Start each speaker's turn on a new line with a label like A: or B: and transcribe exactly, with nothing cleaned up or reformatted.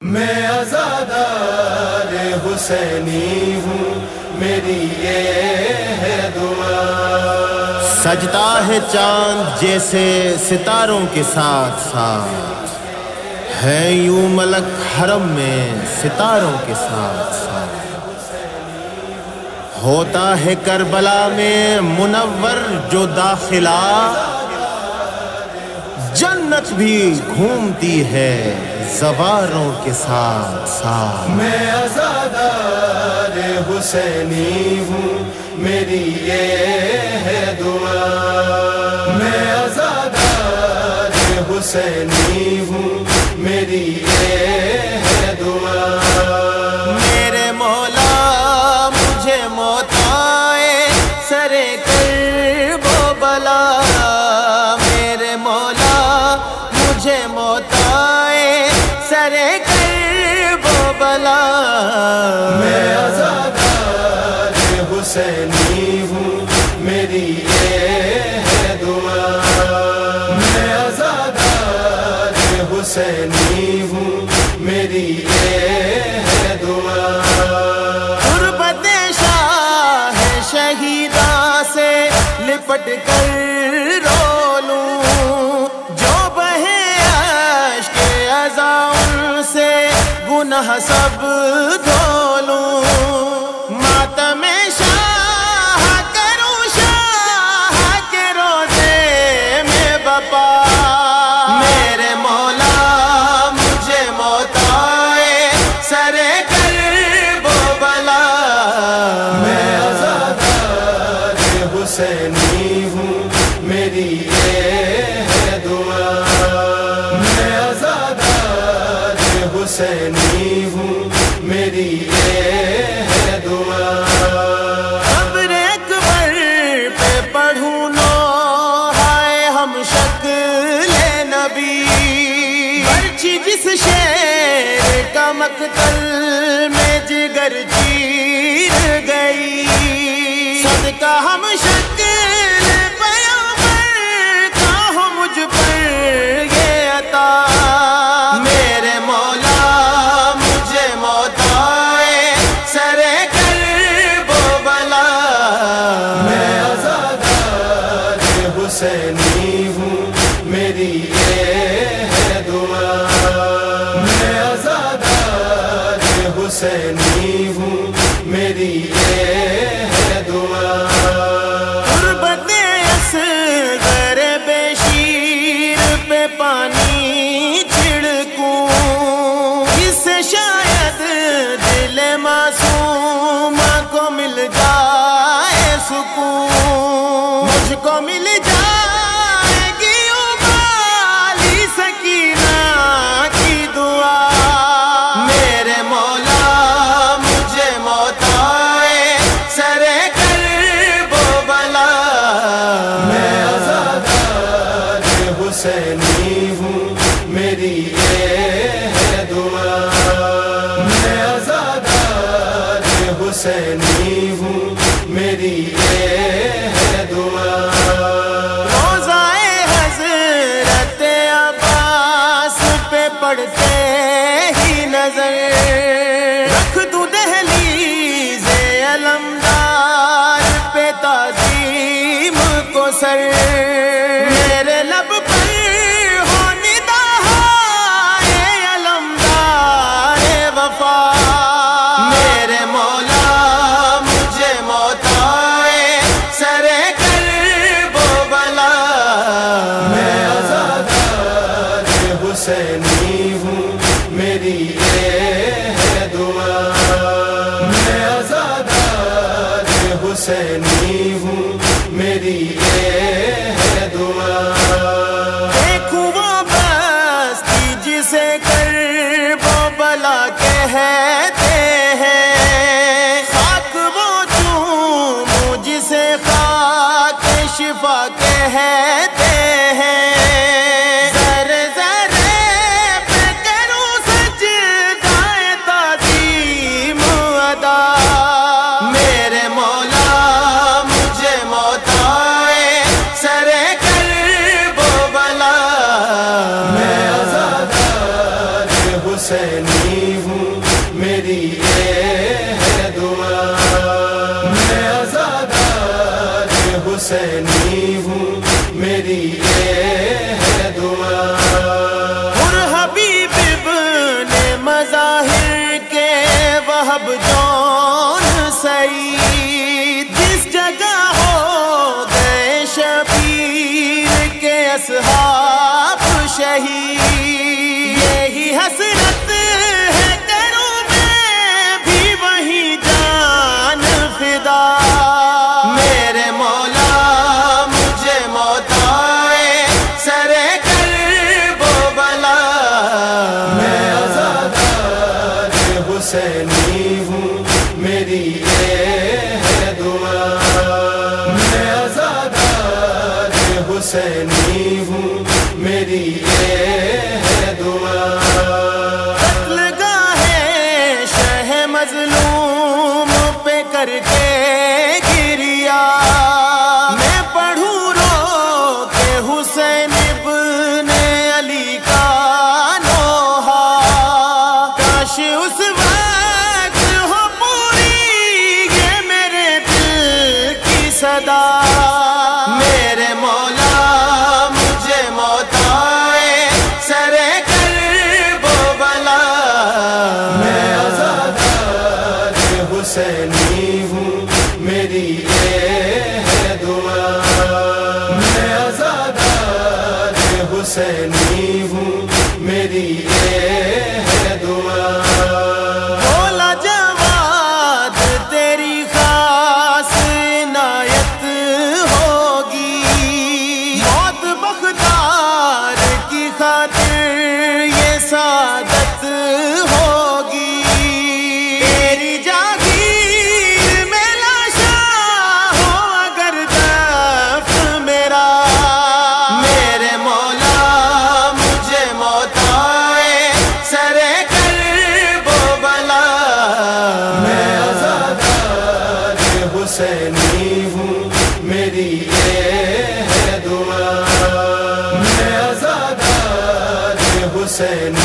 A: میں عزادار حسینی ہوں، میری یہ ہے دعا۔
B: سجتا ہے چاند جیسے ستاروں کے ساتھ ساتھ، ہے یوں ملک حرم میں ستاروں کے ساتھ ساتھ۔ ہوتا ہے کربلا میں منور جو داخلہ، جنت بھی گھومتی ہے زواروں کے ساتھ ساتھ۔
A: میں عزادار حسینی ہوں، میری یہ ہے دعا۔ میں عزادار حسینی ہوں، میری یہ ہے دعا۔
B: میرے مولا مجھے موت آئے سرے کرب و بلا، میرے مولا مجھے موت آئے سرے کرب و بلا۔
A: میں عزادار حسینی ہوں، میری یہ ہے دعا۔ میں عزادار حسینی ہوں، میری یہ ہے دعا۔
B: غربت شاہ شہیداں سے لپٹ کر رو لوں، جو بہے اشک عزا ان سے گناہ سب دھو لوں۔ ماتم شاہ کروں شاہ کے روزے میں بپا، میرے مولا مجھے موت آئے سرے کرب و بلا۔
A: میں عزادار حسینی ہوں، میری یہ ہے دعا۔ میں عزادار حسینی ہوں، میری یہ ہے دعا۔
B: قبر اکبر پہ پڑھوں نوحۂ ہم شکل نبی، برچھی جس شیر کا مقتل میں جگر چیر گئی، صدقہ ہم شکل پیغمبر کا ہو مجھ پر یہ عطا۔ میرے مولا مجھے موت آئے سرے کرب و بلا۔
A: میں عزادار حسینی ہوں، میری یہ ہے دعا۔ میں عزادار حسینی ہوں، میری یہ ہے دعا۔
B: غربت اصغر بے شیر پہ پانی چھڑکوں، اس سے شاید دل معصوم کو مل جائے سکون، مجھ کو مل جائے گی ابالی سکینہ کی دعا۔ میرے مولا مجھے موت آئے سرے کرب و بلا۔
A: میں عزادار حسینی ہوں، میری یہ ہے دعا۔ میں عزادار حسینی ہوں، میری یہ ہے دعا۔
B: روضۂ حضرت عباس پہ پڑھتے ہی نظر رکھ دوں دہلیز علمدار پہ تعظیم کو سر، میرے لب پر ہو نداء علمدار وفا۔ میرے مولا مجھے موت آئے سرے کرب و بلا۔
A: میں عزادار حسینی ہوں، میری یہ ہے دعا۔ میں عزادار حسینی ہوں، میری یہ ہے دعا۔
B: دیکھوں وہ بستی جسے کرب و بلا کہتے ہیں، خاک وہ چوموں جسے خاک شفا کہتے ہیں، ذرے ذرے پہ کروں سجدہ
A: حسینی ہوں میری یہ ہے دعا میں عزادار حسینی ہوں میری یہ ہے دعا
B: اور حبیب ابن مظاہر کے وہب جون سعید جس جگہ ہو گئے شبیر کے اصحاب شہید یہی حسرت ہے کروں میں بھی وہی جان فدا میرے مولا مجھے موت آئے سرے کرب و بلا
A: میں عزادار حسینی ہوں میری یہ ہے دعا میں عزادار حسینی ہوں میری یہ ہے دعا
B: قتل گاہ شہ مظلوم پہ کر کے گریا میں پڑھوں رو کہ حسین ابن علی کا نوحہ کاش اس وقت ہو پوری یہ میرے دل کی صدا میرے مولا مجھے موت آئے سرے کرب و بلا
A: میں عزادار حسینی ہوں میری یہ ہے دعا میں عزادار حسینی ہوں میری یہ ہے دعا
B: بولا جواد تیری خاص عنایت ہوگی موت بختار کی خاطر یہ سعادت ہوگی تیری جاگیر میں لاشا ہو اگر دفن میرا میرے مولا مجھے موت آئے سرے کرب و بلا
A: میں عزادار حسینی ہوں میری یہ ہے دعا میں عزادار حسینی